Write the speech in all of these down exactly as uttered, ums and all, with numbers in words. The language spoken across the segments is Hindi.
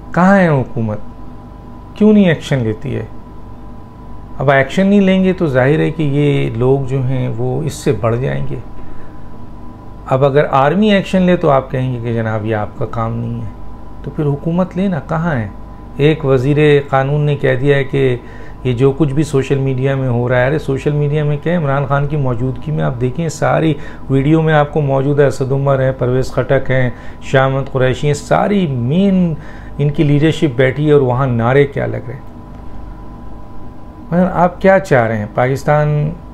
कहाँ है हुकूमत, क्यों नहीं एक्शन लेती है? अब एक्शन नहीं लेंगे तो जाहिर है कि ये लोग जो हैं वो इससे बढ़ जाएंगे। अब अगर आर्मी एक्शन ले तो आप कहेंगे कि जनाब ये आपका काम नहीं है, तो फिर हुकूमत लेना कहाँ है? एक वज़ीर क़ानून ने कह दिया है कि ये जो कुछ भी सोशल मीडिया में हो रहा है, अरे सोशल मीडिया में क्या है, इमरान खान की मौजूदगी में आप देखें सारी वीडियो में आपको मौजूद है, असद उमर है, परवेज़ खटक हैं, शाह अहमद कुरैशी हैं, सारी मेन इनकी लीडरशिप बैठी है और वहाँ नारे क्या लग रहे हैं। मतलब आप क्या चाह रहे हैं? पाकिस्तान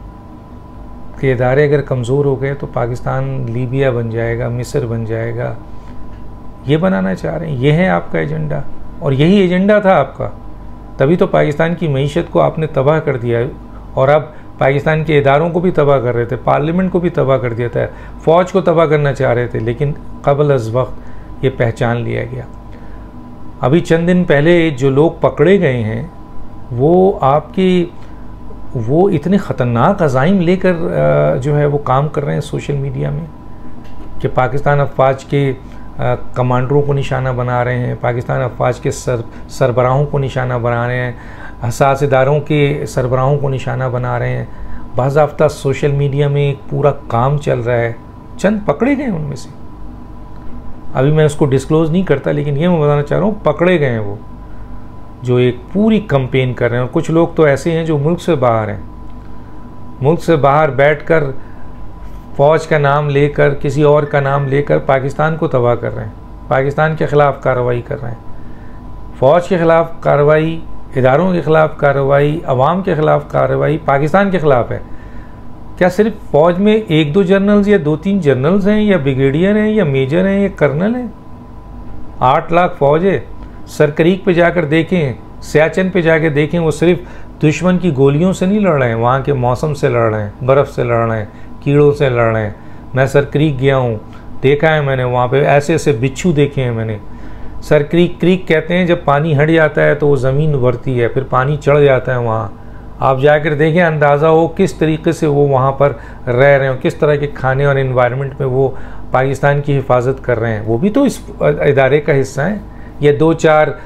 के इदारे अगर कमज़ोर हो गए तो पाकिस्तान लीबिया बन जाएगा, मिस्र बन जाएगा, ये बनाना चाह रहे हैं? ये है आपका एजेंडा, और यही एजेंडा था आपका, तभी तो पाकिस्तान की मईशत को आपने तबाह कर दिया है। और अब पाकिस्तान के इदारों को भी तबाह कर रहे थे, पार्लियामेंट को भी तबाह कर दिया था, फ़ौज को तबाह करना चाह रहे थे, लेकिन क़ब्ल अज़ वक्त ये पहचान लिया गया। अभी चंद दिन पहले जो लोग पकड़े गए हैं वो आपकी वो इतने ख़तरनाक अज़ाइम लेकर जो है वो काम कर रहे हैं सोशल मीडिया में कि पाकिस्तान अफवाज के कमांडरों को निशाना बना रहे हैं, पाकिस्तान अफवाज के सर सरबराहों को निशाना बना रहे हैं, हसास इदारों के सरबराहों को निशाना बना रहे हैं। बाज़ाफ्ता सोशल मीडिया में एक पूरा काम चल रहा है। चंद पकड़े गए उनमें से, अभी मैं उसको डिस्क्लोज़ नहीं करता, लेकिन ये मैं बताना चाह रहा हूँ पकड़े गए हैं वो जो एक पूरी कंपेन कर रहे हैं। और कुछ लोग तो ऐसे हैं जो मुल्क से बाहर हैं, मुल्क से बाहर बैठकर फ़ौज का नाम लेकर, किसी और का नाम लेकर पाकिस्तान को तबाह कर रहे हैं, पाकिस्तान के ख़िलाफ़ कार्रवाई कर रहे हैं। फ़ौज के ख़िलाफ़ कार्रवाई, इदारों के ख़िलाफ़ कार्रवाई, अवाम के ख़िलाफ़ कार्रवाई पाकिस्तान के ख़िलाफ़ है। क्या सिर्फ फ़ौज में एक दो जनरल्स या दो तीन जनरल्स हैं, या ब्रिगेडियर हैं, या मेजर हैं, या कर्नल हैं? आठ लाख फ़ौज है। सरकरीक पे जाकर देखें, सियाचिन पे जाकर देखें, वो सिर्फ दुश्मन की गोलियों से नहीं लड़ रहे हैं, वहाँ के मौसम से लड़ रहे हैं, बर्फ़ से लड़ रहे हैं, कीड़ों से लड़ रहे हैं। मैं सरक्रीक गया हूँ, देखा है मैंने, वहाँ पे ऐसे ऐसे बिच्छू देखे हैं मैंने। सरक्रीक क्रीक कहते हैं जब पानी हट जाता है तो वो ज़मीन उभरती है, फिर पानी चढ़ जाता है वहाँ। आप जाकर देखें, अंदाज़ा हो किस तरीके से वो वहाँ पर रह रहे हो, किस तरह के खाने और इन्वायरमेंट में वो पाकिस्तान की हिफाजत कर रहे हैं। वो भी तो इस इदारे का हिस्सा हैं। ये दो चार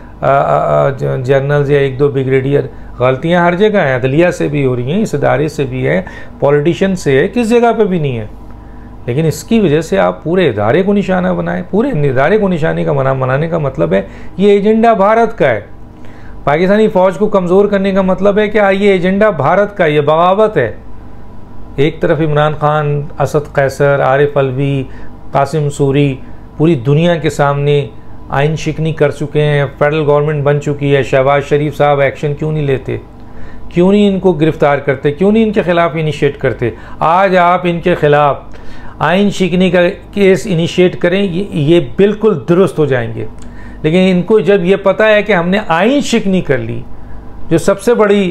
जनरल्स या एक दो ब्रिगेडियर, गलतियां हर जगह हैं, अदलिया से भी हो रही हैं, इस इदारे से भी है, पॉलिटिशियन से है, किस जगह पे भी नहीं है। लेकिन इसकी वजह से आप पूरे इदारे को निशाना बनाएं। पूरे इदारे को निशाने का मना मनाने का मतलब है ये एजेंडा भारत का है। पाकिस्तानी फ़ौज को कमज़ोर करने का मतलब है कि ये एजेंडा भारत का, ये बगावत है। एक तरफ इमरान खान, असद कैसर, आरिफ अलवी, कासिम सूरी पूरी दुनिया के सामने आइन शिकनी कर चुके हैं, फेडरल गवर्नमेंट बन चुकी है। शहबाज शरीफ साहब एक्शन क्यों नहीं लेते, क्यों नहीं इनको गिरफ़्तार करते, क्यों नहीं इनके ख़िलाफ़ इनिशिएट करते? आज आप इनके ख़िलाफ़ आइन शिकनी का केस इनिशिएट करें, ये, ये बिल्कुल दुरुस्त हो जाएंगे। लेकिन इनको जब ये पता है कि हमने आइन शिकनी कर ली, जो सबसे बड़ी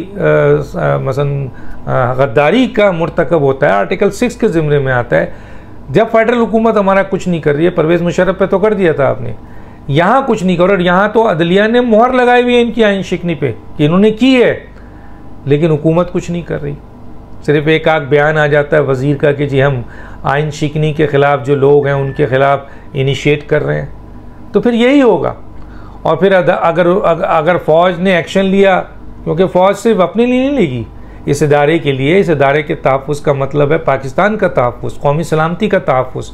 मसलन गद्दारी का मुर्तकब होता है, आर्टिकल सिक्स के ज़िम्मे में आता है। जब फेडरल हुकूमत हमारा कुछ नहीं कर रही है, परवेज़ मुशर्रफ पे तो कर दिया था आपने, यहाँ कुछ नहीं करो। यहाँ तो अदलिया ने मुहर लगाई हुई है इनकी आइन शिकनी पे कि इन्होंने की है, लेकिन हुकूमत कुछ नहीं कर रही। सिर्फ एक आध बयान आ जाता है वज़ीर का कि जी हम आइन शिकनी के ख़िलाफ़ जो लोग हैं उनके ख़िलाफ़ इनिशिएट कर रहे हैं, तो फिर यही होगा। और फिर अगर अगर, अगर फ़ौज ने एक्शन लिया, क्योंकि फ़ौज सिर्फ अपने लिए नहीं लेगी, इस इदारे के लिए, इस इदारे के तहफ़्फ़ुज़ का मतलब है पाकिस्तान का तहफ़्फ़ुज़, कौमी सलामती का तहफ़्फ़ुज़।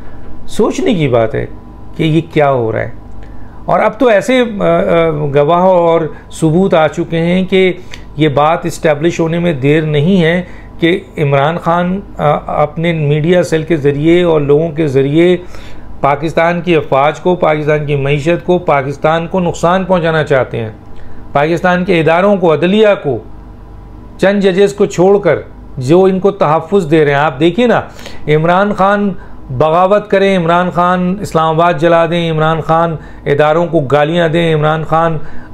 सोचने की बात है कि ये क्या हो रहा है। और अब तो ऐसे गवाह और सबूत आ चुके हैं कि ये बात इस्टेब्लिश होने में देर नहीं है कि इमरान खान अपने मीडिया सेल के ज़रिए और लोगों के ज़रिए पाकिस्तान की अफवाज को, पाकिस्तान की मईशत को, पाकिस्तान को नुकसान पहुंचाना चाहते हैं। पाकिस्तान के इदारों को, अदलिया को, चंद जजेस को छोड़कर जो इनको तहफ़्फ़ुज़ दे रहे हैं। आप देखिए ना, इमरान खान बगावत करें, इमरान खान इस्लामाबाद जला दें, इमरान खान इदारों को गालियां दें, इमरान खान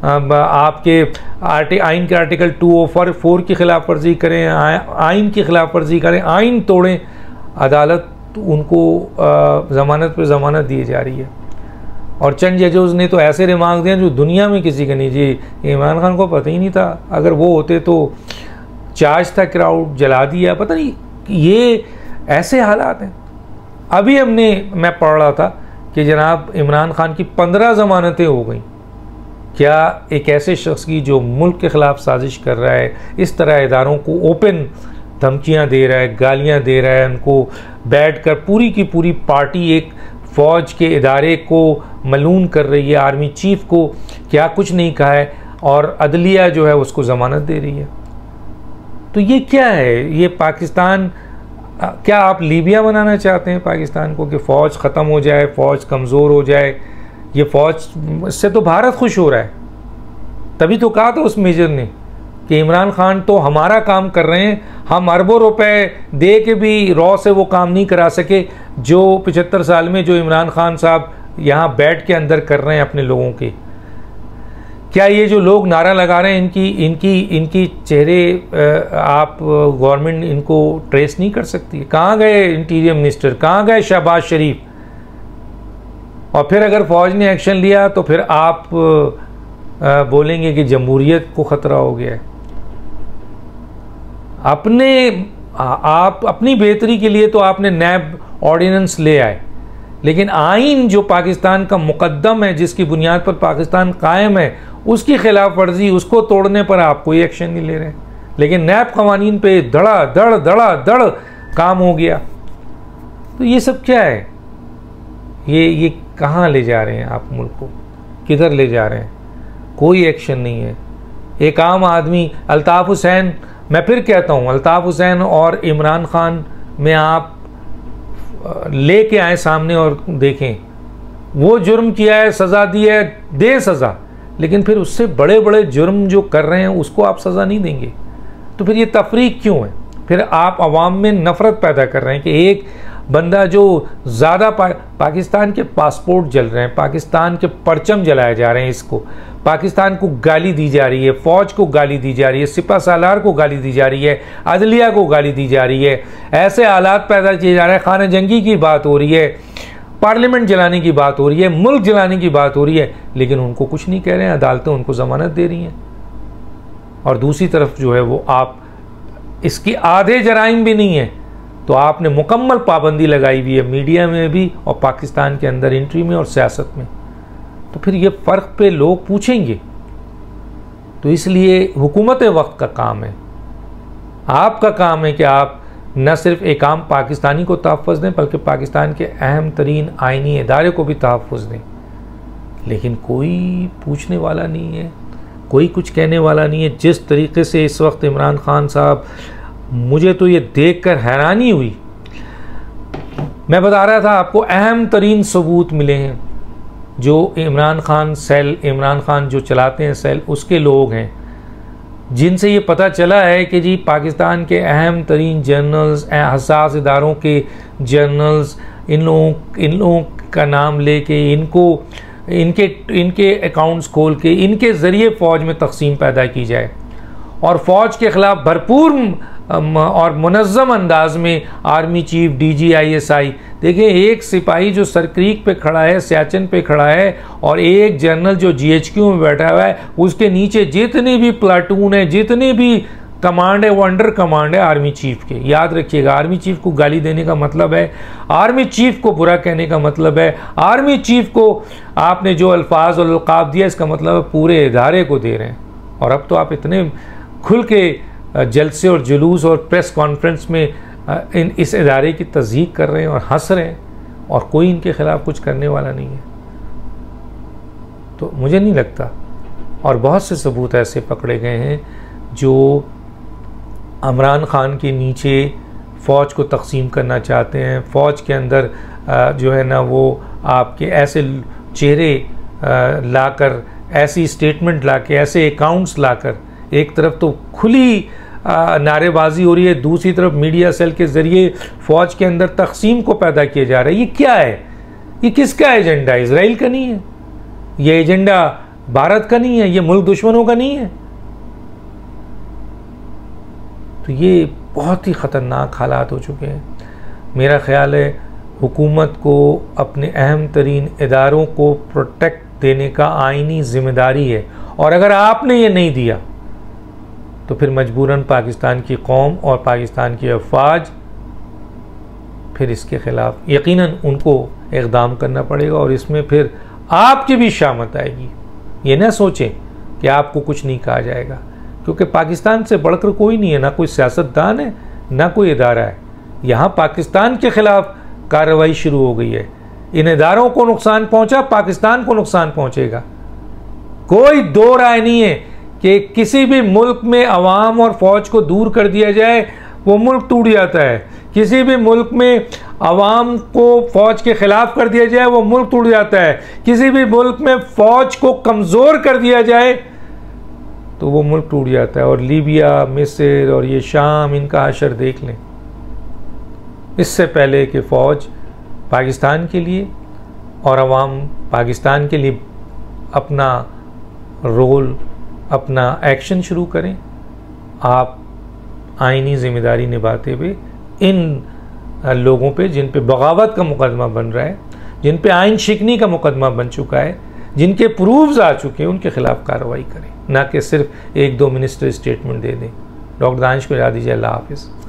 आपके आर्टि आइन के article two o four four की खिलाफ वर्जी करें, आइन की खिलाफ वर्जी करें, आइन तोड़ें, अदालत उनको ज़मानत पर ज़मानत दी जा रही है। और चंद जजेस ने तो ऐसे रिमार्क दिए जो दुनिया में किसी का नहीं। जी, इमरान खान को पता ही नहीं था, अगर वो होते तो चार्ज था, क्राउड जला दिया, पता नहीं। ये ऐसे हालात हैं। अभी हमने मैं पढ़ रहा था कि जनाब इमरान खान की पंद्रह ज़मानतें हो गई, क्या एक ऐसे शख्स की जो मुल्क के ख़िलाफ़ साजिश कर रहा है, इस तरह इदारों को ओपन धमकियां दे रहा है, गालियां दे रहा है, उनको बैठ कर पूरी की पूरी पार्टी एक फ़ौज के इदारे को मलून कर रही है, आर्मी चीफ को क्या कुछ नहीं कहा है, और अदलिया जो है उसको ज़मानत दे रही है। तो ये क्या है? ये पाकिस्तान, क्या आप लीबिया बनाना चाहते हैं पाकिस्तान को कि फ़ौज ख़त्म हो जाए, फ़ौज कमज़ोर हो जाए? ये फ़ौज, इससे तो भारत खुश हो रहा है। तभी तो कहा था उस मेजर ने कि इमरान खान तो हमारा काम कर रहे हैं, हम अरबों रुपए दे के भी रॉ से वो काम नहीं करा सके जो पचहत्तर साल में जो इमरान खान साहब यहाँ बैठ के अंदर कर रहे हैं अपने लोगों के। क्या ये जो लोग नारा लगा रहे हैं, इनकी इनकी इनकी चेहरे आप गवर्नमेंट इनको ट्रेस नहीं कर सकती? कहाँ गए इंटीरियर मिनिस्टर, कहाँ गए शहबाज शरीफ? और फिर अगर फ़ौज ने एक्शन लिया तो फिर आप बोलेंगे कि जमहूरियत को ख़तरा हो गया है। अपने आप अपनी बेहतरी के लिए तो आपने नैब ऑर्डिनेंस ले आए, लेकिन आइन जो पाकिस्तान का मुकद्दम है, जिसकी बुनियाद पर पाकिस्तान कायम है, उसकी खिलाफ वर्जी, उसको तोड़ने पर आप कोई एक्शन नहीं ले रहे। लेकिन नैब कवानीन पे धड़ा धड़ धड़ा धड़ काम हो गया। तो ये सब क्या है? ये ये कहाँ ले जा रहे हैं आप मुल्क को? किधर ले जा रहे हैं? कोई एक्शन नहीं है। एक आम आदमी अल्ताफ़ हुसैन, मैं फिर कहता हूँ, अल्ताफ़ हुसैन और इमरान खान में आप ले के आए सामने और देखें, वो जुर्म किया है, सज़ा दी है, दे सज़ा, लेकिन फिर उससे बड़े बड़े जुर्म जो कर रहे हैं उसको आप सज़ा नहीं देंगे। तो फिर ये तफरीक क्यों है? फिर आप अवाम में नफ़रत पैदा कर रहे हैं कि एक बंदा जो ज़्यादा पा, पाकिस्तान के पासपोर्ट जल रहे हैं, पाकिस्तान के परचम जलाए जा रहे हैं, इसको पाकिस्तान को गाली दी जा रही है, फ़ौज को गाली दी जा रही है, सिपा सालार को गाली दी जा रही है, अदलिया को गाली दी जा रही है, ऐसे हालात पैदा किए जा रहे हैं, खाना जंगी की बात हो रही है, पार्लियामेंट जलाने की बात हो रही है, मुल्क जलाने की बात हो रही है, लेकिन उनको कुछ नहीं कह रहे हैं, अदालतें उनको ज़मानत दे रही हैं। और दूसरी तरफ जो है वो आप इसकी आधे जराइम भी नहीं है तो आपने मुकम्मल पाबंदी लगाई हुई है मीडिया में भी और पाकिस्तान के अंदर एंट्री में और सियासत में। तो फिर ये फ़र्क पे लोग पूछेंगे। तो इसलिए हुकूमत वक्त का काम है, आपका काम है कि आप न सिर्फ एक आम पाकिस्तानी को तहफ़्फ़ुज़ दें बल्कि पाकिस्तान के अहम तरीन आइनी इदारे को भी तहफ़्फ़ुज़ दें। लेकिन कोई पूछने वाला नहीं है, कोई कुछ कहने वाला नहीं है। जिस तरीके से इस वक्त इमरान खान साहब, मुझे तो ये देखकर हैरानी हुई। मैं बता रहा था आपको, अहम तरीन सबूत मिले हैं जो इमरान खान सेल, इमरान खान जो चलाते हैं सेल, उसके लोग हैं, जिनसे ये पता चला है कि जी पाकिस्तान के अहम तरीन जर्नल्स, हसास इदारों के जर्नल्स, इन लोगों इन लोगों का नाम लेके इनको इनके इनके अकाउंट्स खोल के इनके ज़रिए फ़ौज में तकसीम पैदा की जाए और फ़ौज के ख़िलाफ़ भरपूर और मुनज़्ज़म अंदाज में army chief, D G I S I, देखिए एक सिपाही जो सरक्रीक पे खड़ा है, सियाचिन पे खड़ा है, और एक जनरल जो जी एच क्यू में बैठा हुआ है, उसके नीचे जितने भी प्लाटून है, जितने भी कमांड है, वो अंडर कमांड है आर्मी चीफ के। याद रखिएगा, आर्मी चीफ को गाली देने का मतलब है, आर्मी चीफ को बुरा कहने का मतलब है, आर्मी चीफ को आपने जो अल्फाज और अलक़ाब दिया इसका मतलब है पूरे इदारे को दे रहे हैं। और अब तो आप इतने खुल के जलसे और जुलूस और प्रेस कॉन्फ्रेंस में इन इस इदारे की तज़हीक कर रहे हैं और हंस रहे हैं, और कोई इनके ख़िलाफ़ कुछ करने वाला नहीं है। तो मुझे नहीं लगता, और बहुत से सबूत ऐसे पकड़े गए हैं जो इमरान खान के नीचे फ़ौज को तकसीम करना चाहते हैं। फ़ौज के अंदर जो है ना वो आपके ऐसे चेहरे लाकर, ऐसी स्टेटमेंट लाके, ऐसे अकाउंट्स लाकर, एक तरफ तो खुली नारेबाजी हो रही है, दूसरी तरफ मीडिया सेल के ज़रिए फ़ौज के अंदर तकसीम को पैदा किया जा रहा है। ये क्या है? ये किसका एजेंडा? इजराइल का नहीं है, ये एजेंडा भारत का नहीं है, ये मुल्क दुश्मनों का नहीं है। तो ये बहुत ही ख़तरनाक हालात हो चुके हैं। मेरा ख़्याल है हुकूमत को अपने अहम तरीन इदारों को प्रोटेक्ट देने का आइनी ज़िम्मेदारी है, और अगर आपने ये नहीं दिया तो फिर मजबूरन पाकिस्तान की कौम और पाकिस्तान की अफवाज फिर इसके ख़िलाफ़ यकीनन उनको इक़दाम करना पड़ेगा, और इसमें फिर आपकी भी शामत आएगी। ये ना सोचें कि आपको कुछ नहीं कहा जाएगा, क्योंकि पाकिस्तान से बढ़कर कोई नहीं है, ना कोई सियासतदान है, ना कोई इदारा है। यहाँ पाकिस्तान के खिलाफ कार्रवाई शुरू हो गई है। इन इदारों को नुकसान पहुंचा, पाकिस्तान को नुकसान पहुंचेगा। कोई दो राय नहीं है कि किसी भी मुल्क में अवाम और फौज को दूर कर दिया जाए वो मुल्क टूट जाता है, किसी भी मुल्क में अवाम को फौज के खिलाफ कर दिया जाए वो मुल्क टूट जाता है, किसी भी मुल्क में फौज को कमज़ोर कर दिया जाए तो वो मुल्क टूट जाता है। और लीबिया, मिस्र और ये शाम, इनका हशर देख लें। इससे पहले कि फ़ौज पाकिस्तान के लिए और अवाम पाकिस्तान के लिए अपना रोल, अपना एक्शन शुरू करें, आप आईनी ज़िम्मेदारी निभाते हुए इन लोगों पे जिन पे बगावत का मुकदमा बन रहा है, जिन पे आइन शिकनी का मुकदमा बन चुका है, जिनके प्रूफ्स आ चुके हैं, उनके खिलाफ कार्रवाई करें, ना कि सिर्फ एक दो मिनिस्टर स्टेटमेंट दे दें। डॉक्टर दानिश को याद दीजिए। अल्लाह हाफिज़।